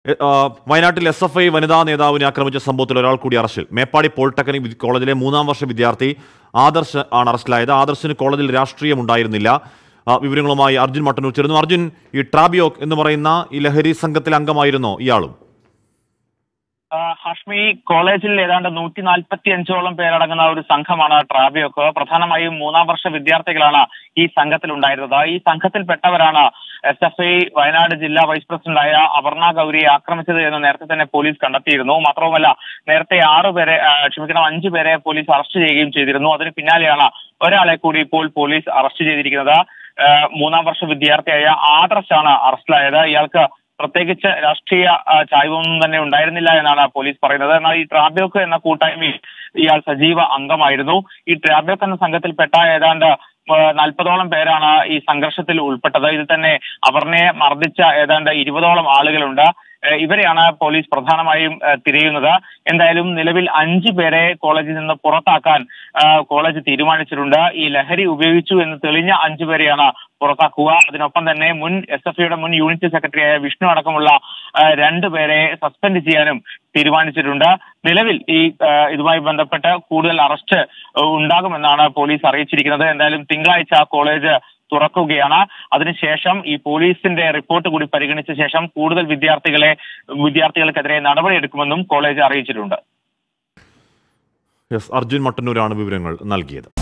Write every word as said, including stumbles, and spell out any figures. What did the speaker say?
A- ആ, വയനാട്ടിൽ S F I വനിതാ നേതാവിനെ ആക്രമിച്ച സംഭവത്തിൽ ഒരാൾ കൂടി അറസ്റ്റിൽ. മേപ്പാടി പോളിടെക്നിക് വി- കോളേജിലെ മൂന്നാം വർഷ വിദ്യാർത്ഥി ആദർശ് ആണ് അറസ്റ്റിലായത്. ആദർശിന് കോളേജിൽ രാഷ്ട്രീയം ഉണ്ടായിരുന്നില്ല. ആ, വിവരങ്ങളുമായി അർജുൻ മട്ടന്നൂർ ചേരുന്നു. അർജുൻ, ഈ ട്രാബിയോക് എന്ന് പറയുന്ന ഈ ലഹരി സംഘത്തിലെ അംഗമായിരുന്നോ ഇയാളും? ആ, ഹാഷ്മി, കോളേജിൽ ഏതാണ്ട് നൂറ്റി നാൽപ്പത്തി അഞ്ചോളം പേരടങ്ങുന്ന ഒരു സംഘമാണ് ട്രാബിയോക്ക്. പ്രധാനമായും മൂന്നാം വർഷ വിദ്യാർത്ഥികളാണ് ഈ സംഘത്തിൽ ഉണ്ടായിരുന്നത്. ഈ സംഘത്തിൽപ്പെട്ടവരാണ് എസ് എഫ് ഐ വയനാട് ജില്ലാ വൈസ് പ്രസിഡന്റായ അപർണ ഗൗരിയെ ആക്രമിച്ചത് എന്ന് നേരത്തെ തന്നെ പോലീസ് കണ്ടെത്തിയിരുന്നു. മാത്രവുമല്ല, നേരത്തെ ആറുപേരെ ക്ഷമിക്കണം അഞ്ചു പേരെ പോലീസ് അറസ്റ്റ് ചെയ്യുകയും ചെയ്തിരുന്നു. അതിന് പിന്നാലെയാണ് ഒരാളെ കൂടി ഇപ്പോൾ പോലീസ് അറസ്റ്റ് ചെയ്തിരിക്കുന്നത്. മൂന്നാം വർഷ വിദ്യാർത്ഥിയായ ആദർശാണ് അറസ്റ്റിലായത്. ഇയാൾക്ക് പ്രത്യേകിച്ച് രാഷ്ട്രീയ ചായ്വൊന്നും തന്നെ ഉണ്ടായിരുന്നില്ല എന്നാണ് പോലീസ് പറയുന്നത്. എന്നാൽ ഈ ട്രാബിയോക്ക് എന്ന കൂട്ടായ്മയിൽ ഇയാൾ സജീവ അംഗമായിരുന്നു. ഈ ട്രാബിയോക്ക് എന്ന സംഘത്തിൽപ്പെട്ട ഏതാണ്ട് നാൽപ്പതോളം പേരാണ് ഈ സംഘർഷത്തിൽ ഉൾപ്പെട്ടത്. ഇതിൽ തന്നെ അപർണയെ മർദ്ദിച്ച ഏതാണ്ട് ഇരുപതോളം ആളുകളുണ്ട്. ഇവരെയാണ് പോലീസ് പ്രധാനമായും തിരയുന്നത്. എന്തായാലും നിലവിൽ അഞ്ചു പേരെ കോളേജിൽ നിന്ന് പുറത്താക്കാൻ കോളേജ് തീരുമാനിച്ചിട്ടുണ്ട്. ഈ ലഹരി ഉപയോഗിച്ചു എന്ന് തെളിഞ്ഞ അഞ്ചു പേരെയാണ് പുറത്താക്കുക. അതിനൊപ്പം തന്നെ മുൻ എസ് എഫ് ഐയുടെ മുൻ യൂണിറ്റ് സെക്രട്ടറിയായ വിഷ്ണു അടക്കമുള്ള രണ്ടുപേരെ സസ്പെൻഡ് ചെയ്യാനും തീരുമാനിച്ചിട്ടുണ്ട്. നിലവിൽ ഈ ഇതുമായി ബന്ധപ്പെട്ട് കൂടുതൽ അറസ്റ്റ് ഉണ്ടാകുമെന്നാണ് പോലീസ് അറിയിച്ചിരിക്കുന്നത്. എന്തായാലും തിങ്കളാഴ്ച കോളേജ് തുറക്കുകയാണ്. അതിനുശേഷം ഈ പോലീസിന്റെ റിപ്പോർട്ട് കൂടി പരിഗണിച്ച ശേഷം കൂടുതൽ വിദ്യാർത്ഥികളെ വിദ്യാർത്ഥികൾക്കെതിരെ നടപടിയെടുക്കുമെന്നും കോളേജ് അറിയിച്ചിട്ടുണ്ട്. യെസ്, അർജുൻ മട്ടന്നൂരാണ് വിവരങ്ങൾ നൽകിയത്.